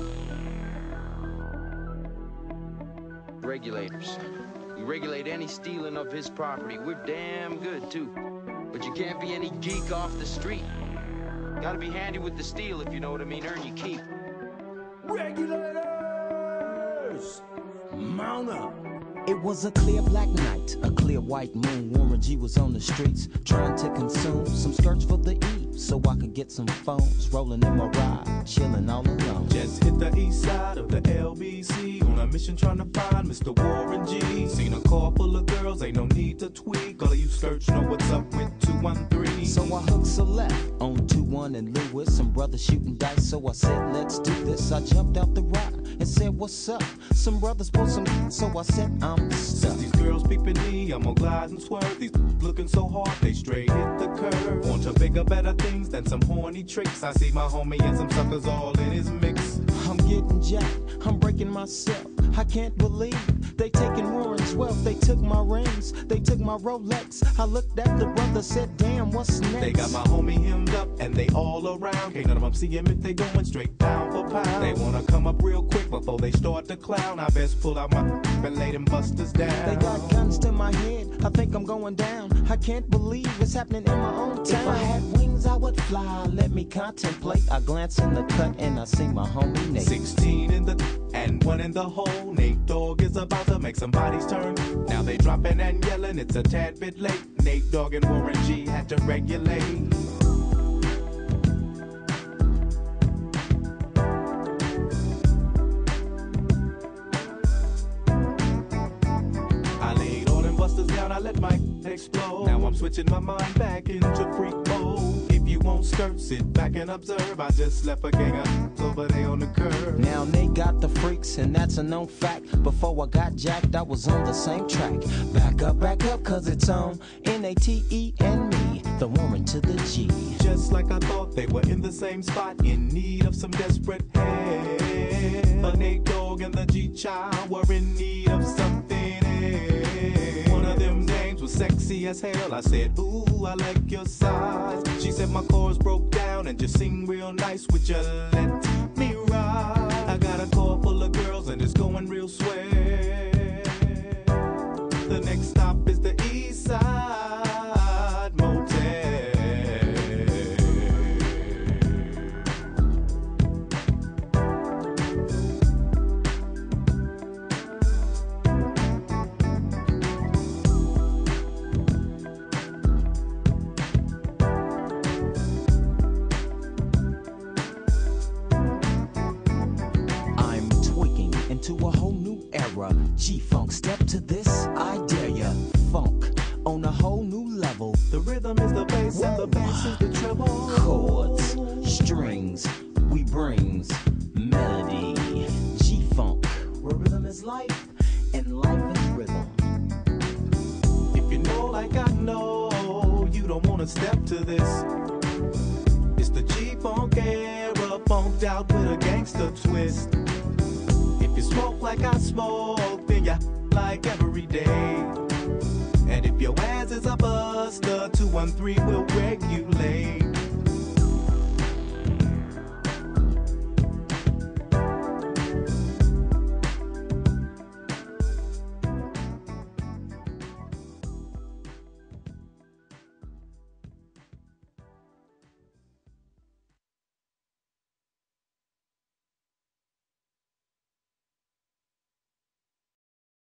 Regulators. We regulate any stealing of his property. We're damn good, too. But you can't be any geek off the street. Gotta be handy with the steel, if you know what I mean. Earn your keep. Regulators! Mount up! It was a clear black night, a clear white moon. Warren G was on the streets, trying to consume some skirts for the E, so I could get some phones. Rolling in my ride, chilling all alone. Just hit the east side of the LBC, on a mission trying to find Mr. Warren G. Seen a car full of girls, ain't no need to tweak. All of you skirts know what's up with 213. So I hooked a left on 21 and Lewis. Some brothers shooting dice, so I said, let's do this. I jumped out the ride and said, what's up? Some brothers pulled some, so I said, I'm stuck. Since these girls peeping me, I'm gonna glide and swerve. These looking so hard, they straight hit the curve. Want to bigger, better things than some horny tricks. I see my homie and some suckers all in his mix. I'm getting jacked, I'm breaking myself. I can't believe they taking Warren's wealth. They took my rings, they took my Rolex. I looked at the brother, said, damn, what's next? They got my homie hemmed up and they all around. Can't none of them see him if they going straight pound for pound. They wanna come up real quick before they start to clown. I best pull out my and lay them busters down. They got guns to my head, I think I'm going down. I can't believe it's happening in my own town. If I had wings, I would fly, let me contemplate. I glance in the cut and I see my homie Nate. 16 in the and 1 in the hole. Nate Dogg is about to make some bodies turn. Now they dropping and yelling, it's a tad bit late. Nate Dogg and Warren G had to regulate. I laid all them busters down, I let my explode. Now I'm switching my mind back into freak mode. If you won't skirt, sit back and observe. I just left a gang of over there on the curb. Now they got the freaks, and that's a known fact. Before I got jacked, I was on the same track. Back up, cause it's on N-A-T-E and me, the Warren to the G. Just like I thought, they were in the same spot, in need of some desperate help. The Nate Dogg and the G-Child were in need of something else. One of them dames was sexy as hell. I said, ooh, I like your size. She said my chords broke down and just sing real nice. Would you let me ride? I got a car full of girls and it's going real swell. The next stop is the East Side Motel. To a whole new era, G-Funk, step to this, I dare ya. Funk on a whole new level. The rhythm is the bass and the bass is the treble. Chords, strings, we brings melody. G-Funk, where rhythm is life and life is rhythm. If you know like I know, you don't wanna step to this. It's the G-Funk era, funked out with a gangster twist. If you smoke like I smoke, then you like every day. And if your ass is a buster, 213 will regulate.